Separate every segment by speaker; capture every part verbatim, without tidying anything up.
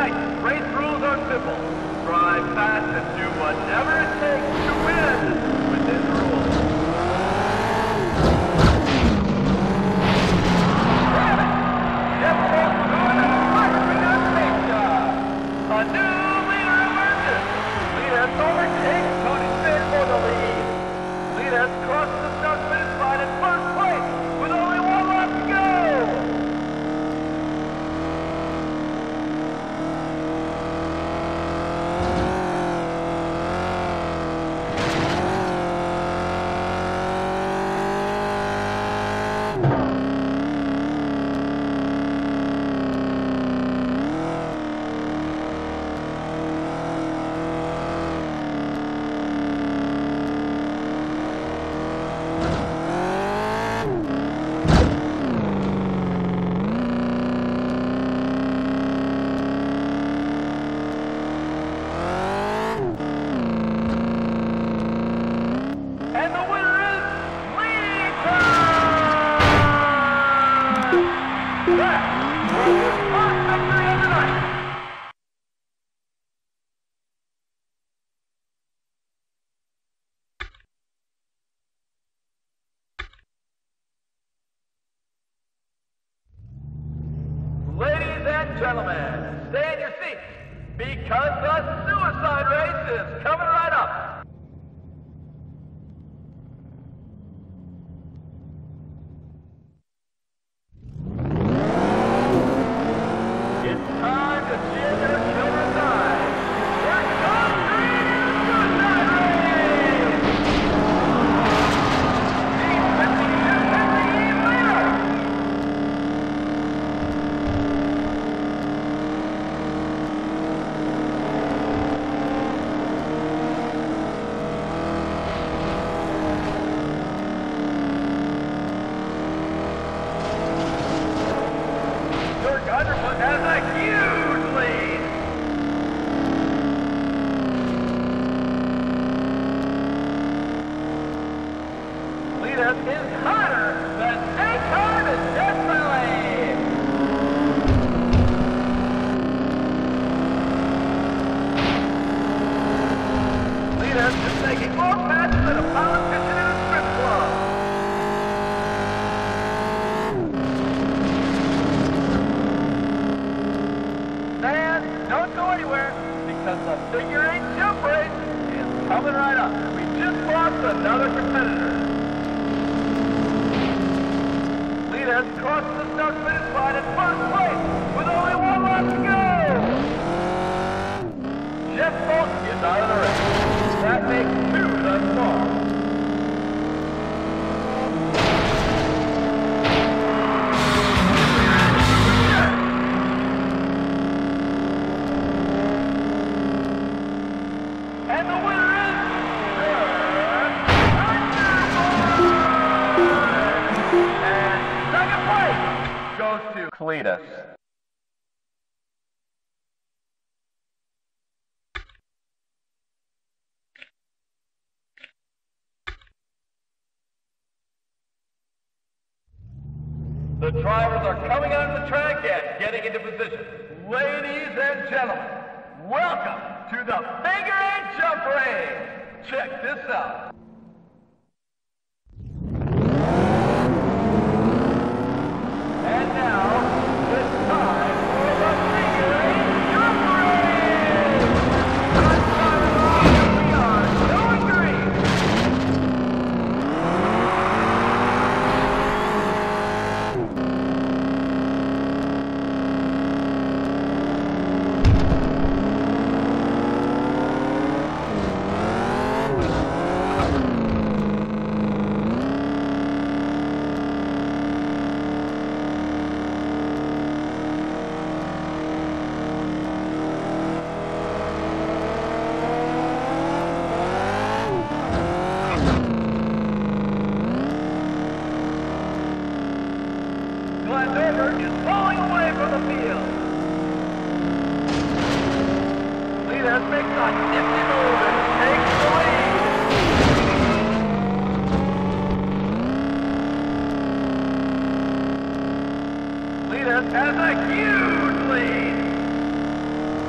Speaker 1: tonight, race rules are simple. Drive fast and do whatever it takes to win within the rules. Damn it! Jeff Bolt's doing a firing on pace job. A new leader emerges. Leaders overtakes Tony Smith for the lead. Leaders crosses the start finish line in first place with only one lap to go. Ladies and gentlemen, stay in your seats because the suicide race is coming right up. It's time to see your killer die. Here comes the suicide race! Team fifty-two is the leader. Underfoot has a huge lead. Leaders is hotter than daytime is definitely. Leaders is making more passes than a politician in a strip club. Don't go anywhere, because the figure eight jump race is coming right up. We just lost another competitor. Leaders crosses the start finish line in first place with only one lap to go. Jeff Bolt is out of the race. That makes two thus far. Cletus. The drivers are coming onto the track and getting into position. Ladies and gentlemen, welcome to the figure eight jump race. Check this out. And now, it's time for the figure eight jump race! Good time and all, we are going green! Is falling away from the field. Leaders makes a nifty move and takes the lead. Leaders has a huge lead.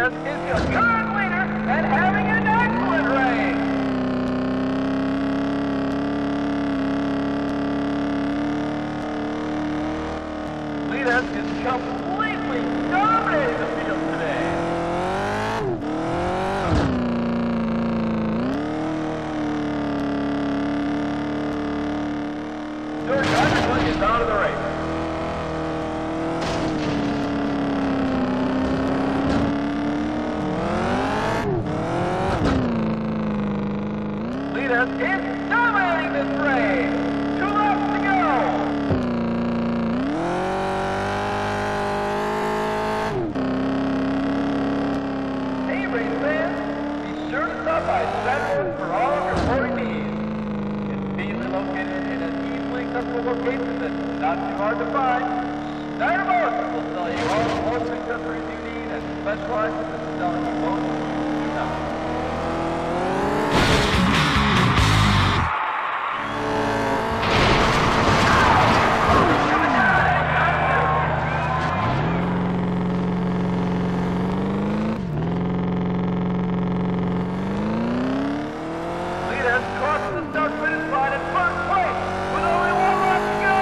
Speaker 1: Leaders is your current leader and having an excellent race. Leaders is completely dominating the field today. George Anderson is out of the race. Leaders is dominating this race. Two laps to go. Hey, race fans, be sure to stop by Stratford for all of your boarding needs. It's conveniently located in an easily accessible location that's not too hard to find. Snyder Motors will sell you all the most accessories you need and specializes in selling you boats you know. Crosses the start finish line in first place with only one lap to go.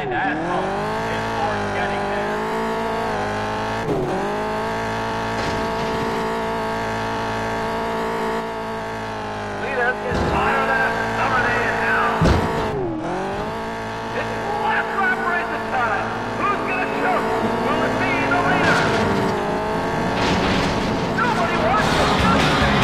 Speaker 1: And at home, it's for getting there. Leaders is higher than a summer day in hell. It's last lap race time. Who's gonna choke? Will it be the leader? Nobody wants to choke.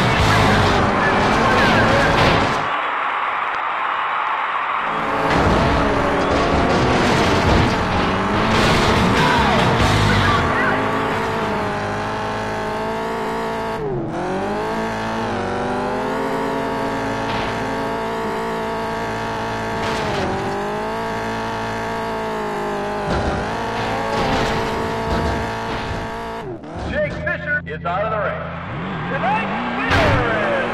Speaker 1: Is out of the race. Tonight's winner is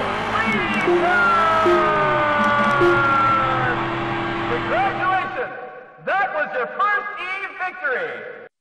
Speaker 1: Cleveland! Congratulations! That was your first E victory!